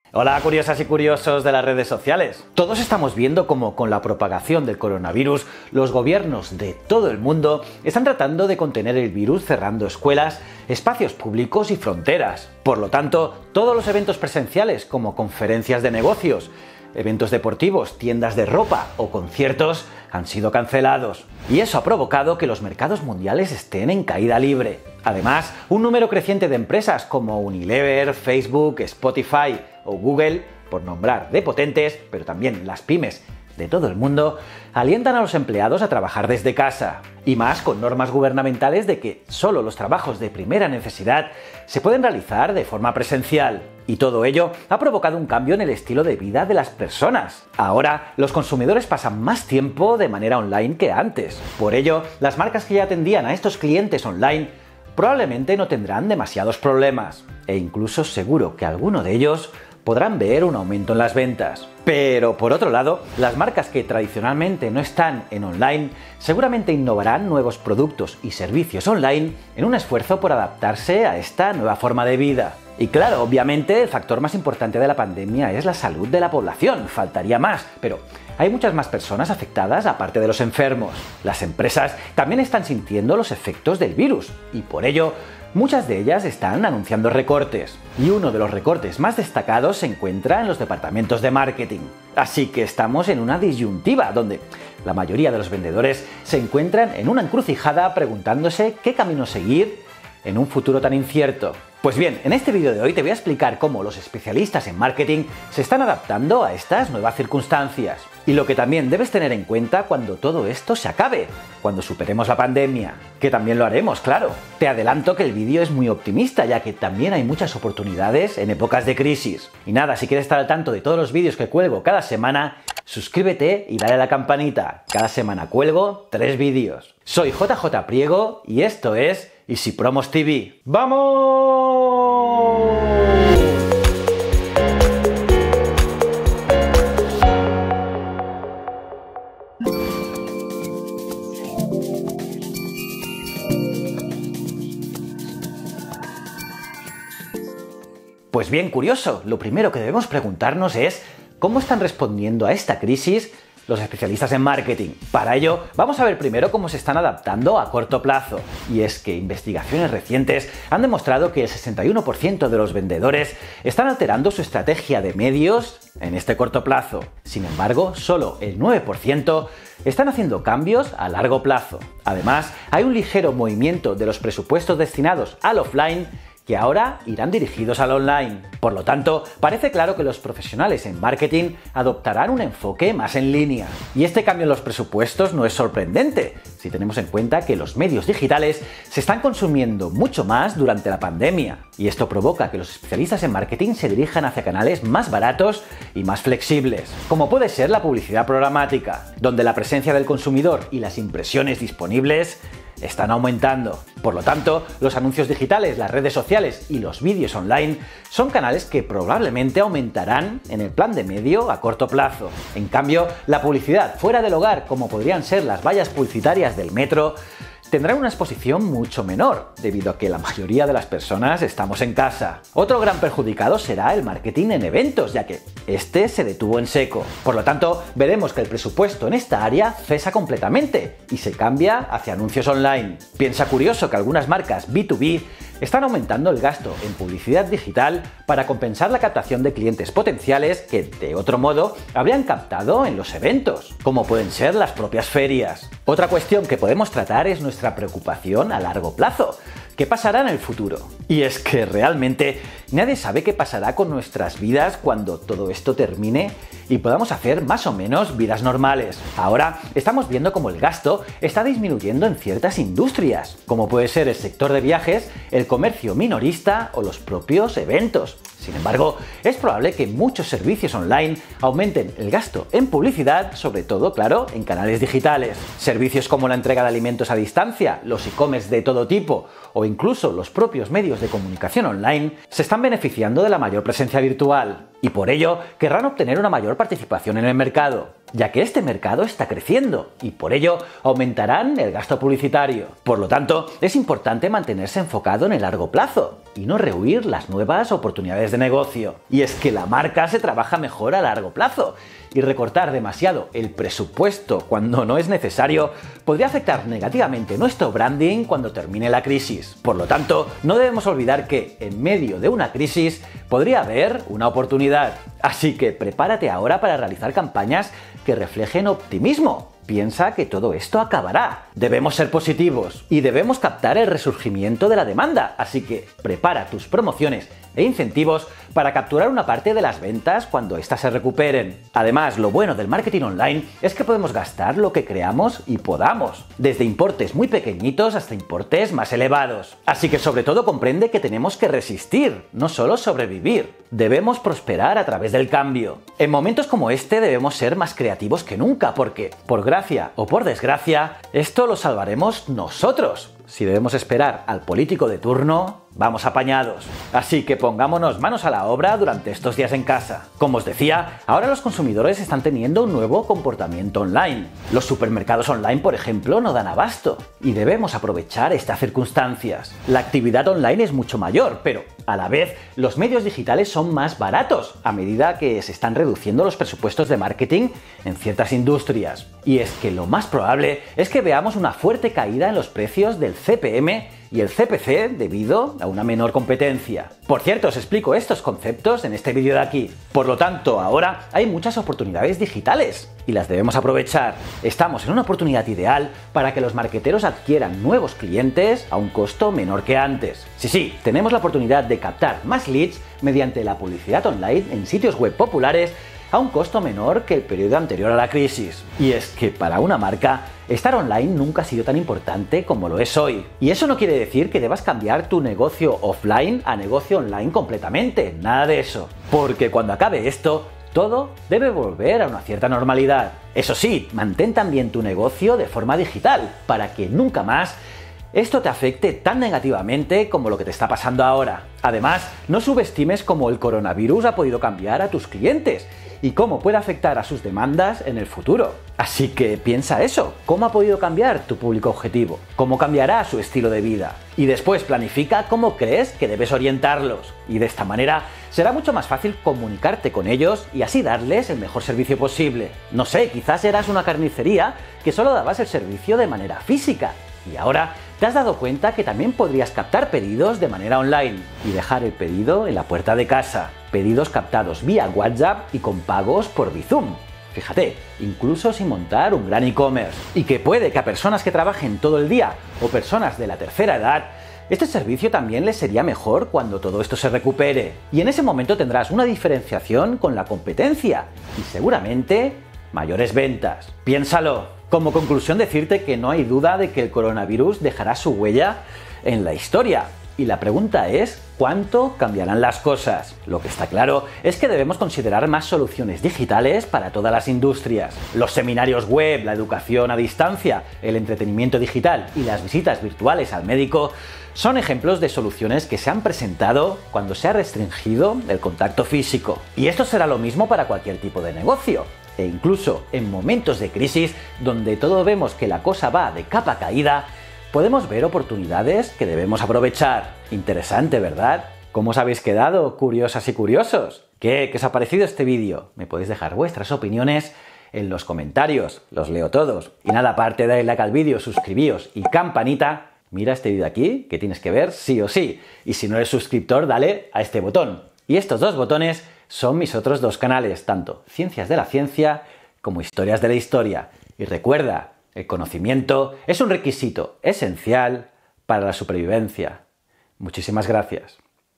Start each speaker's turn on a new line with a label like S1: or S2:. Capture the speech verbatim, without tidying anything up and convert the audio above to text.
S1: Hola curiosas y curiosos de las redes sociales. Todos estamos viendo cómo con la propagación del coronavirus los gobiernos de todo el mundo están tratando de contener el virus cerrando escuelas, espacios públicos y fronteras. Por lo tanto, todos los eventos presenciales como conferencias de negocios, eventos deportivos, tiendas de ropa o conciertos han sido cancelados. Y eso ha provocado que los mercados mundiales estén en caída libre. Además, un número creciente de empresas como Unilever, Facebook, Spotify o Google, por nombrar de potentes, pero también las pymes de todo el mundo, alientan a los empleados a trabajar desde casa. Y más con normas gubernamentales de que solo los trabajos de primera necesidad se pueden realizar de forma presencial. Y todo ello ha provocado un cambio en el estilo de vida de las personas. Ahora, los consumidores pasan más tiempo de manera online que antes. Por ello, las marcas que ya atendían a estos clientes online probablemente no tendrán demasiados problemas. E incluso seguro que alguno de ellos podrán ver un aumento en las ventas. Pero por otro lado, las marcas que tradicionalmente no están en online seguramente innovarán nuevos productos y servicios online en un esfuerzo por adaptarse a esta nueva forma de vida. Y claro, obviamente el factor más importante de la pandemia es la salud de la población, faltaría más, pero hay muchas más personas afectadas aparte de los enfermos. Las empresas también están sintiendo los efectos del virus y por ello muchas de ellas están anunciando recortes. Y uno de los recortes más destacados se encuentra en los departamentos de marketing. Así que estamos en una disyuntiva donde la mayoría de los vendedores se encuentran en una encrucijada preguntándose qué camino seguir en un futuro tan incierto. Pues bien, en este vídeo de hoy te voy a explicar cómo los especialistas en marketing se están adaptando a estas nuevas circunstancias. Y lo que también debes tener en cuenta cuando todo esto se acabe, cuando superemos la pandemia, que también lo haremos, claro. Te adelanto que el vídeo es muy optimista, ya que también hay muchas oportunidades en épocas de crisis. Y nada, si quieres estar al tanto de todos los vídeos que cuelgo cada semana, suscríbete y dale a la campanita. Cada semana cuelgo tres vídeos. Soy J J Priego y esto es Easy Promos T V. ¡Vamos! Pues bien, curioso, lo primero que debemos preguntarnos es ¿cómo están respondiendo a esta crisis los especialistas en marketing? Para ello, vamos a ver primero cómo se están adaptando a corto plazo. Y es que investigaciones recientes han demostrado que el sesenta y uno por ciento de los vendedores están alterando su estrategia de medios en este corto plazo. Sin embargo, solo el nueve por ciento están haciendo cambios a largo plazo. Además, hay un ligero movimiento de los presupuestos destinados al offline que ahora irán dirigidos al online. Por lo tanto, parece claro que los profesionales en marketing adoptarán un enfoque más en línea. Y este cambio en los presupuestos no es sorprendente, si tenemos en cuenta que los medios digitales se están consumiendo mucho más durante la pandemia. Y esto provoca que los especialistas en marketing se dirijan hacia canales más baratos y más flexibles, como puede ser la publicidad programática, donde la presencia del consumidor y las impresiones disponibles están aumentando. Por lo tanto, los anuncios digitales, las redes sociales y los vídeos online son canales que probablemente aumentarán en el plan de medio a corto plazo. En cambio, la publicidad fuera del hogar, como podrían ser las vallas publicitarias del metro, tendrán una exposición mucho menor, debido a que la mayoría de las personas estamos en casa. Otro gran perjudicado será el marketing en eventos, ya que este se detuvo en seco. Por lo tanto, veremos que el presupuesto en esta área cesa completamente y se cambia hacia anuncios online. Piensa curioso que algunas marcas B dos B están aumentando el gasto en publicidad digital para compensar la captación de clientes potenciales que, de otro modo, habrían captado en los eventos, como pueden ser las propias ferias. Otra cuestión que podemos tratar es nuestra preocupación a largo plazo. ¿Qué pasará en el futuro? Y es que realmente nadie sabe qué pasará con nuestras vidas cuando todo esto termine y podamos hacer más o menos vidas normales. Ahora estamos viendo cómo el gasto está disminuyendo en ciertas industrias, como puede ser el sector de viajes, el comercio minorista o los propios eventos. Sin embargo, es probable que muchos servicios online aumenten el gasto en publicidad, sobre todo, claro, en canales digitales. Servicios como la entrega de alimentos a distancia, los e-commerce de todo tipo o incluso los propios medios de comunicación online se están beneficiando de la mayor presencia virtual. y por ello querrán obtener una mayor participación en el mercado, ya que este mercado está creciendo y por ello aumentarán el gasto publicitario. Por lo tanto, es importante mantenerse enfocado en el largo plazo y no rehuir las nuevas oportunidades de negocio. Y es que la marca se trabaja mejor a largo plazo y recortar demasiado el presupuesto cuando no es necesario podría afectar negativamente nuestro branding cuando termine la crisis. Por lo tanto, no debemos olvidar que en medio de una crisis podría haber una oportunidad. Así que prepárate ahora para realizar campañas que reflejen optimismo. Piensa que todo esto acabará. Debemos ser positivos y debemos captar el resurgimiento de la demanda, así que prepara tus promociones e incentivos para capturar una parte de las ventas cuando éstas se recuperen. Además, lo bueno del marketing online es que podemos gastar lo que creamos y podamos, desde importes muy pequeñitos hasta importes más elevados. Así que sobre todo comprende que tenemos que resistir, no solo sobrevivir. Debemos prosperar a través del cambio. En momentos como este debemos ser más creativos que nunca porque, por gracia o por desgracia, esto lo salvaremos nosotros. Si debemos esperar al político de turno, vamos apañados. Así que pongámonos manos a la obra durante estos días en casa. Como os decía, ahora los consumidores están teniendo un nuevo comportamiento online. Los supermercados online, por ejemplo, no dan abasto y debemos aprovechar estas circunstancias. La actividad online es mucho mayor, pero a la vez los medios digitales son más baratos a medida que se están reduciendo los presupuestos de marketing en ciertas industrias. Y es que lo más probable es que veamos una fuerte caída en los precios del C P M y el C P C debido a una menor competencia. Por cierto, os explico estos conceptos en este vídeo de aquí. Por lo tanto, ahora hay muchas oportunidades digitales y las debemos aprovechar. Estamos en una oportunidad ideal para que los marqueteros adquieran nuevos clientes a un costo menor que antes. Sí, sí, tenemos la oportunidad de captar más leads mediante la publicidad online en sitios web populares a un costo menor que el periodo anterior a la crisis. Y es que para una marca, estar online nunca ha sido tan importante como lo es hoy. Y eso no quiere decir que debas cambiar tu negocio offline a negocio online completamente, nada de eso. Porque cuando acabe esto, todo debe volver a una cierta normalidad. Eso sí, mantén también tu negocio de forma digital, para que nunca más esto te afecte tan negativamente como lo que te está pasando ahora. Además, no subestimes cómo el coronavirus ha podido cambiar a tus clientes y cómo puede afectar a sus demandas en el futuro. Así que piensa eso, ¿cómo ha podido cambiar tu público objetivo? ¿Cómo cambiará su estilo de vida? Y después planifica cómo crees que debes orientarlos. Y de esta manera será mucho más fácil comunicarte con ellos y así darles el mejor servicio posible. No sé, quizás eras una carnicería que solo dabas el servicio de manera física. Y ahora te has dado cuenta que también podrías captar pedidos de manera online y dejar el pedido en la puerta de casa. Pedidos captados vía WhatsApp y con pagos por Bizum. Fíjate, incluso sin montar un gran e-commerce. Y que puede que a personas que trabajen todo el día o personas de la tercera edad, este servicio también les sería mejor cuando todo esto se recupere. Y en ese momento tendrás una diferenciación con la competencia y seguramente mayores ventas. Piénsalo. Como conclusión, decirte que no hay duda de que el coronavirus dejará su huella en la historia. Y la pregunta es, ¿cuánto cambiarán las cosas? Lo que está claro es que debemos considerar más soluciones digitales para todas las industrias. Los seminarios web, la educación a distancia, el entretenimiento digital y las visitas virtuales al médico son ejemplos de soluciones que se han presentado cuando se ha restringido el contacto físico. Y esto será lo mismo para cualquier tipo de negocio. E incluso en momentos de crisis donde todo vemos que la cosa va de capa caída, podemos ver oportunidades que debemos aprovechar. Interesante, ¿verdad? ¿Cómo os habéis quedado, curiosas y curiosos? ¿Qué, qué os ha parecido este vídeo? Me podéis dejar vuestras opiniones en los comentarios, los leo todos. Y nada, aparte de darle like al vídeo, suscribíos y campanita, mira este vídeo aquí que tienes que ver sí o sí. Y si no eres suscriptor, dale a este botón. Y estos dos botones son mis otros dos canales, tanto Ciencias de la Ciencia como Historias de la Historia. Y recuerda, el conocimiento es un requisito esencial para la supervivencia. Muchísimas gracias.